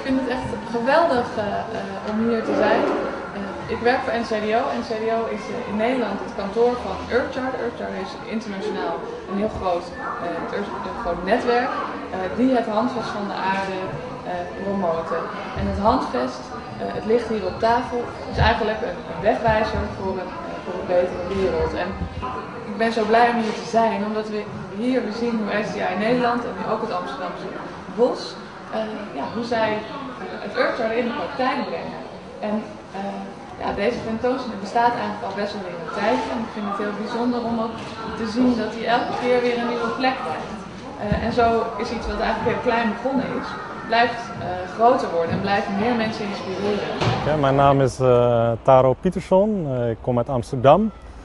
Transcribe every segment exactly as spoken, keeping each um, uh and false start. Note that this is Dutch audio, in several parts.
vind het echt geweldig uh, uh, om hier te zijn. Uh, ik werk voor N C D O. N C D O is uh, in Nederland het kantoor van Earthcharter. Earthcharter is internationaal een heel groot, uh, een groot netwerk uh, die het handvest van de aarde uh, promoten. En het handvest, uh, het ligt hier op tafel, is eigenlijk een, een wegwijzer voor een, uh, voor een betere wereld. En ik ben zo blij om hier te zijn, omdat we hier we zien hoe S T I in Nederland en nu ook het Amsterdamse Bos, uh, ja, hoe zij uh, het Earthcharter in de praktijk brengen. En uh, ja, deze tentoonstelling bestaat eigenlijk al best wel weer een tijdje en ik vind het heel bijzonder om ook te zien dat hij elke keer weer een nieuwe plek krijgt. Uh, en zo is iets wat eigenlijk heel klein begonnen is, blijft uh, groter worden en blijft meer mensen inspireren. Ja, mijn naam is uh, Taro Pietersson, uh, ik kom uit Amsterdam.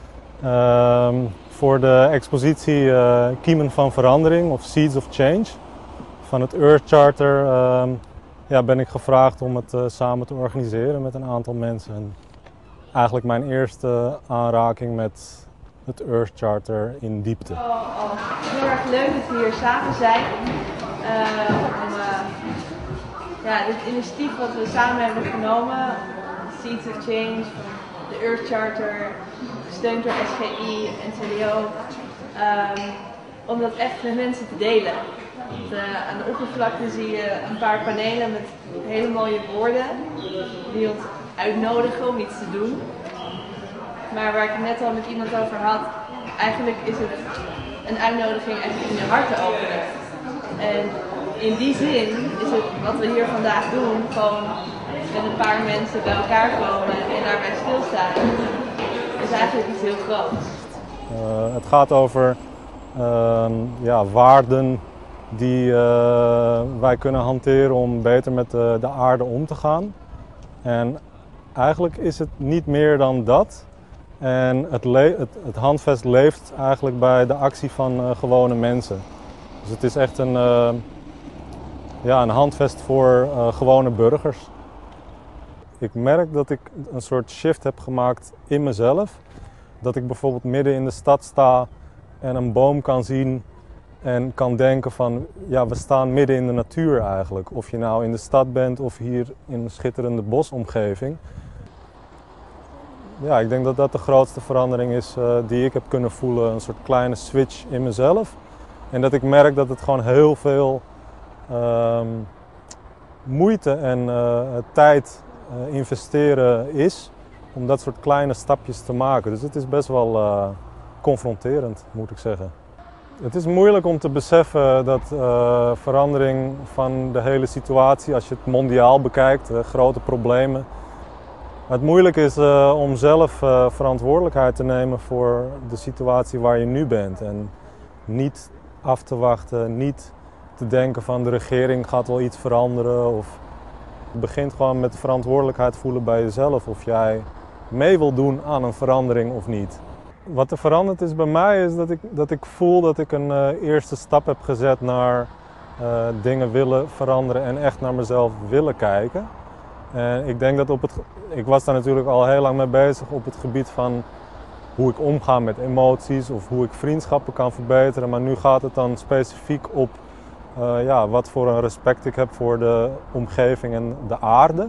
Uh, voor de expositie uh, Kiemen van Verandering of Seeds of Change van het Earthcharter uh, ja, ben ik gevraagd om het uh, samen te organiseren met een aantal mensen. En eigenlijk mijn eerste aanraking met het Earthcharter in diepte. Oh, oh. Heel erg leuk dat we hier samen zijn. Uh, om uh, ja, dit initiatief wat we samen hebben genomen, Seeds of Change, de Earthcharter, gesteund door S G I, N C D O, um, om dat echt met mensen te delen. Want, uh, aan de oppervlakte zie je een paar panelen met hele mooie woorden die ons uitnodigen om iets te doen. Maar waar ik het net al met iemand over had, eigenlijk is het een uitnodiging echt om je hart te openen. En in die zin is het wat we hier vandaag doen, gewoon met een paar mensen bij elkaar komen en daarbij stilstaan, is eigenlijk iets heel groots. Uh, het gaat over uh, ja, waarden die uh, wij kunnen hanteren om beter met de, de aarde om te gaan. En eigenlijk is het niet meer dan dat. En het, het, het handvest leeft eigenlijk bij de actie van uh, gewone mensen. Dus het is echt een, uh, ja, een handvest voor uh, gewone burgers. Ik merk dat ik een soort shift heb gemaakt in mezelf. Dat ik bijvoorbeeld midden in de stad sta en een boom kan zien en kan denken van, ja, we staan midden in de natuur eigenlijk. Of je nou in de stad bent of hier in een schitterende bosomgeving. Ja, ik denk dat dat de grootste verandering is uh, die ik heb kunnen voelen. Een soort kleine switch in mezelf. En dat ik merk dat het gewoon heel veel uh, moeite en uh, tijd uh, investeren is om dat soort kleine stapjes te maken. Dus het is best wel uh, confronterend, moet ik zeggen. Het is moeilijk om te beseffen dat uh, verandering van de hele situatie, als je het mondiaal bekijkt, uh, grote problemen. Het moeilijk is uh, om zelf uh, verantwoordelijkheid te nemen voor de situatie waar je nu bent. En niet af te wachten, niet te denken van de regering gaat wel iets veranderen. Of het begint gewoon met de verantwoordelijkheid voelen bij jezelf of jij mee wil doen aan een verandering of niet. Wat er veranderd is bij mij is dat ik, dat ik voel dat ik een uh, eerste stap heb gezet naar uh, dingen willen veranderen en echt naar mezelf willen kijken. En ik denk dat op het, ik was daar natuurlijk al heel lang mee bezig op het gebied van hoe ik omga met emoties of hoe ik vriendschappen kan verbeteren. Maar nu gaat het dan specifiek op uh, ja, wat voor een respect ik heb voor de omgeving en de aarde.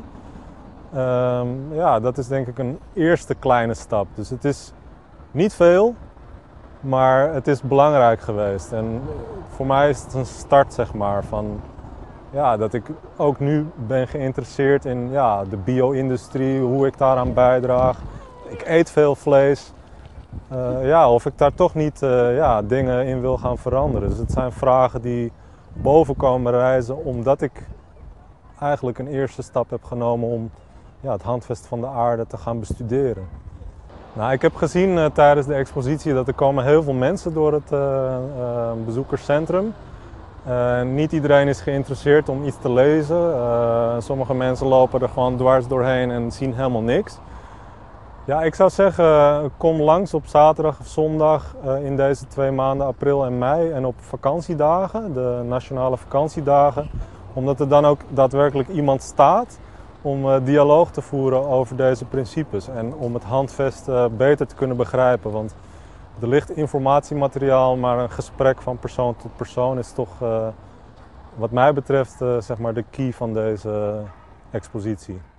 Um, ja, dat is denk ik een eerste kleine stap. Dus het is niet veel, maar het is belangrijk geweest. En voor mij is het een start, zeg maar, van ja, dat ik ook nu ben geïnteresseerd in ja, de bio-industrie, hoe ik daaraan bijdraag. Ik eet veel vlees. Uh, ja, of ik daar toch niet uh, ja, dingen in wil gaan veranderen. Dus het zijn vragen die boven komen reizen omdat ik eigenlijk een eerste stap heb genomen om ja, het handvest van de aarde te gaan bestuderen. Nou, ik heb gezien uh, tijdens de expositie dat er komen heel veel mensen door het uh, uh, bezoekerscentrum. Uh, niet iedereen is geïnteresseerd om iets te lezen. Uh, sommige mensen lopen er gewoon dwars doorheen en zien helemaal niks. Ja, ik zou zeggen, kom langs op zaterdag of zondag uh, in deze twee maanden, april en mei. En op vakantiedagen, de nationale vakantiedagen. Omdat er dan ook daadwerkelijk iemand staat om uh, dialoog te voeren over deze principes. En om het handvest uh, beter te kunnen begrijpen. Want er ligt informatiemateriaal, maar een gesprek van persoon tot persoon is toch uh, wat mij betreft uh, zeg maar de key van deze expositie.